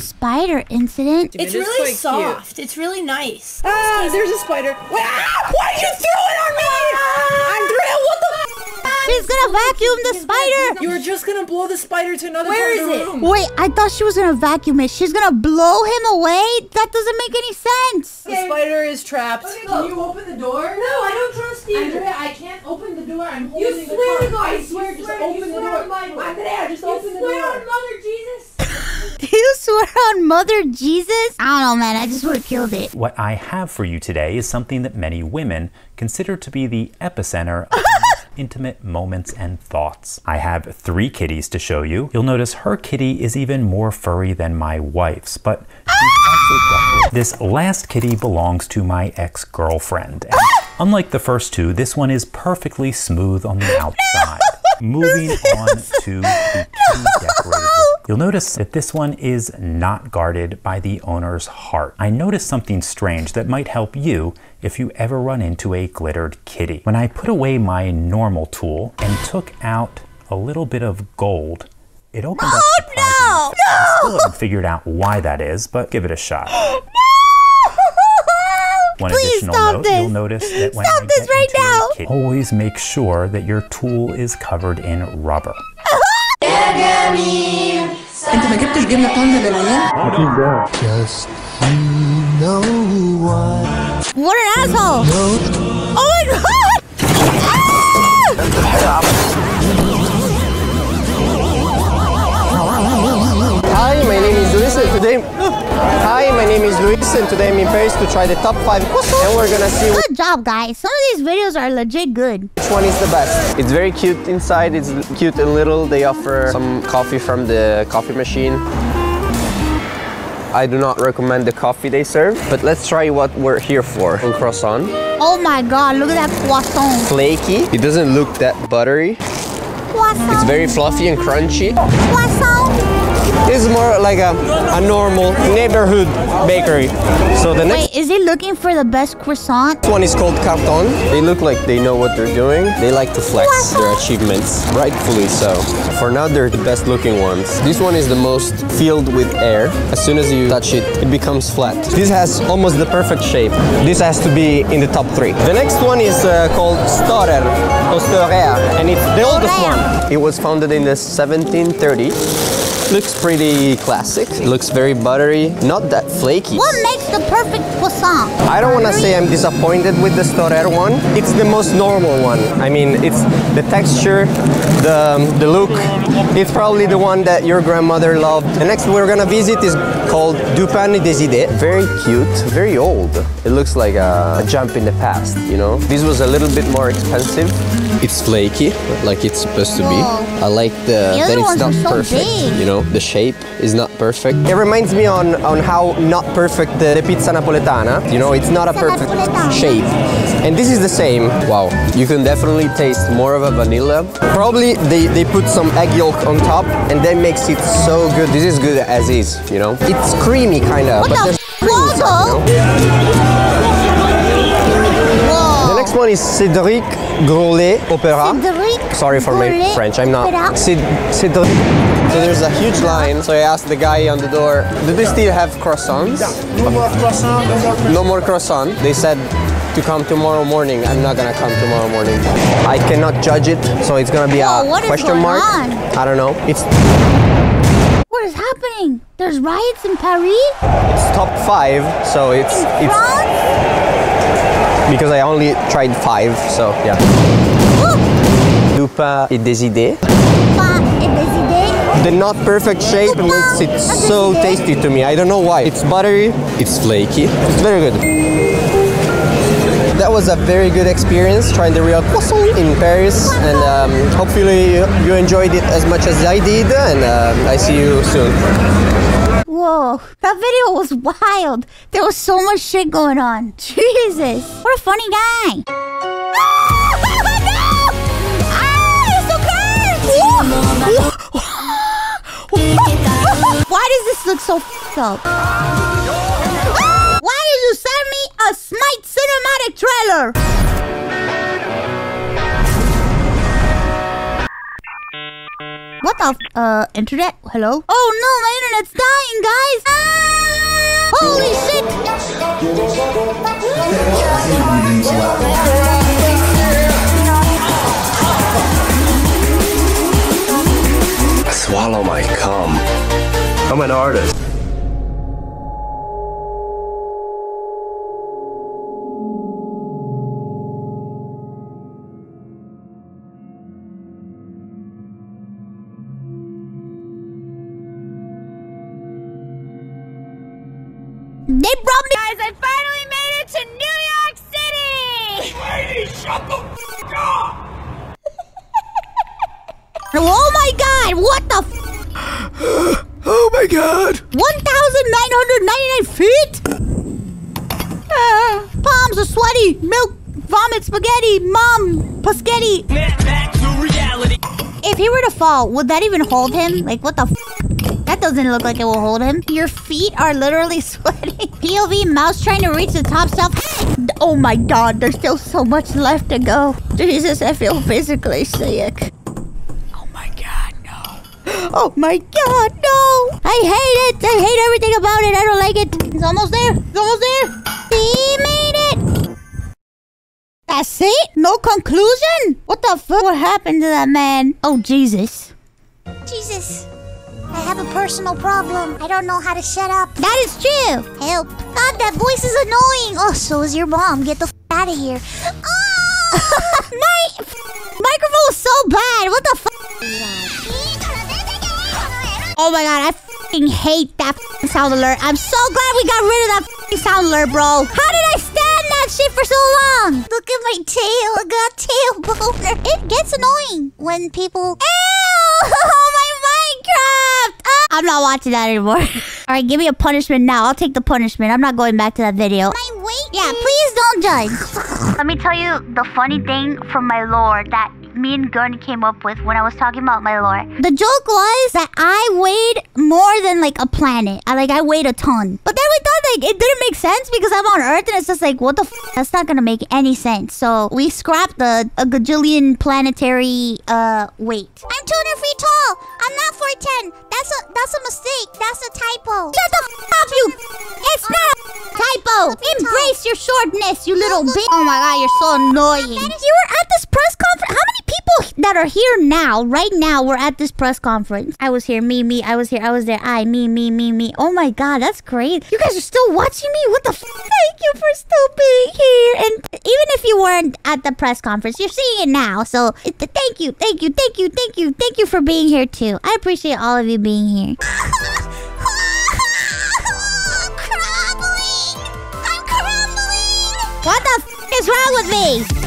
spider incident. It's really soft. It's really nice. Ah, there's a spider. Why did you throw it on me? Andrea, what the f? She's gonna vacuum the spider. You were just gonna blow the spider to another part of the room. Wait, I thought she was gonna vacuum it. She's gonna blow him away? That doesn't make any sense. The spider is trapped. Can you open the door? No, I don't trust you. Andrea, I can't open the door. I'm holding the swear car. to God. I swear, just open the door. Andrea, just open the door. You swear on Mother Jesus? You swear on Mother Jesus? I don't know, man. I just would have killed it. What I have for you today is something that many women consider to be the epicenter of intimate moments and thoughts. I have 3 kitties to show you. You'll notice her kitty is even more furry than my wife's, but this last kitty belongs to my ex-girlfriend. Unlike the first 2, this one is perfectly smooth on the outside. Moving on to the kitty decorated. You'll notice that this one is not guarded by the owner's heart. I noticed something strange that might help you if you ever run into a glittered kitty. When I put away my normal tool and took out a little bit of gold, it opened up surprisingly. I still haven't figured out why that is, but give it a shot. One additional note, you'll notice that when I get into your kitty, always make sure that your tool is covered in rubber. انت ما جبتش جبنه طنجة للعيال؟ Just you know what? What an asshole! Oh my God! Hi, my name is Luis and today I'm in Paris to try the top 5 and we're gonna see Good job, guys. Some of these videos are legit good. which one is the best. It's very cute inside, it's cute and little. They offer some coffee from the coffee machine. I do not recommend the coffee they serve, but let's try what we're here for. A croissant. Oh my God, look at that croissant. Flaky. It doesn't look that buttery. Croissant. It's very fluffy and crunchy. Croissant. It's more like a normal neighborhood bakery. So the next Wait, is he looking for the best croissant? one is called Carton. They look like they know what they're doing. They like to flex their achievements, rightfully so. For now, they're the best looking ones. This one is the most filled with air. As soon as you touch it, it becomes flat. This has almost the perfect shape. This has to be in the top 3. The next one is called Storer, or Storer, and it's the oldest one. It was founded in the 1730s. Looks pretty classic. It looks very buttery, not that flaky. What makes the perfect croissant? I don't want to say I'm disappointed with the Storer one. It's the most normal one. I mean, it's the texture, the look. It's probably the one that your grandmother loved. The next we're gonna visit is called Du Pain des Idées. Very cute, very old. It looks like a jump in the past, you know? This was a little bit more expensive. It's flaky, like it's supposed to be. I like that it's not perfect, you know? The shape is not perfect. It reminds me on how not perfect the pizza napoletana. You know, it's not a perfect shape. And this is the same. Wow, you can definitely taste more of a vanilla. Probably they put some egg yolk on top and that makes it so good. This is good as is, you know? It's creamy kind of, but there's cream inside, you know? The next one is Cédric Grolet Opera. Sorry for my French, I'm not. Cédric. So there's a huge line, so I asked the guy on the door, do they still have croissants? No more croissant. No more croissant. They said to come tomorrow morning. I'm not gonna come tomorrow morning. I cannot judge it, so it's gonna be a question mark. I don't know. What is happening? There's riots in Paris? It's top 5, so it's because I only tried 5, so yeah. Du pain et des idées. The not perfect shape makes it so tasty to me. I don't know why. It's buttery, it's flaky, it's very good. That was a very good experience trying the real croissant in Paris, and hopefully you enjoyed it as much as I did, and I see you soon. Whoa, that video was wild. There was so much shit going on. Jesus, what a funny guy. Why does this look so f***ed up? Why did you send me a Smite cinematic trailer? What What the internet? Hello? Oh no, my internet's dying, guys! Ah! Holy shit! Swallow my cum. I'm an artist. They brought me. Guys, I finally made it to New York City! Lady, shut the f*** up! Oh my god, what the f? Oh my god! 1,999 feet? Palms are sweaty. Milk, vomit, spaghetti, mom, paschetti. Back to reality. If he were to fall, would that even hold him? Like, what the f? That doesn't look like it will hold him. Your feet are literally sweating. POV mouse trying to reach the top stuff. Oh my god, there's still so much left to go. Jesus, I feel physically sick. Oh my god, no. Oh my god, no. I hate it. I hate everything about it. I don't like it. It's almost there. It's almost there. He made it. That's it? No conclusion? What the fuck? What happened to that man? Oh, Jesus. Jesus, I have a personal problem. I don't know how to shut up. That is true. Help. God, that voice is annoying. Oh, so is your mom. Get the f out of here. Oh! My microphone was so bad. What the fuck? Oh my god, I fucking hate that sound alert. I'm so glad we got rid of that sound alert, bro. How did I stand that shit for so long? Look at my tail. I got tail boner. It gets annoying when people... Ew! My Minecraft! I'm not watching that anymore. Alright, give me a punishment now. I'll take the punishment. I'm not going back to that video. My weight... Yeah, please don't judge. Let me tell you the funny thing from my lore that me and Gunn came up with when I was talking about my lore. The joke was that I weighed more than like a planet. I weighed a ton. But then we thought like it didn't make sense because I'm on Earth and it's just like, what the f? That's not gonna make any sense. So we scrapped a gajillion planetary weight. I'm 200 feet tall. I'm not 4'10". That's a mistake. That's a typo. Shut the f up, you! It's not a typo. Embrace your shortness, you little bitch. Oh my god, you're so annoying. You were at this press conference. How many people that are here now, right now, were at this press conference? I was here, me, I was here, I was there, me. Oh my god, that's great. You guys are still watching me? What the f? Thank you for still being here. And even if you weren't at the press conference, you're seeing it now. So thank you for being here too. I appreciate all of you being here. Crumbling. I'm crumbling. What the f is wrong with me?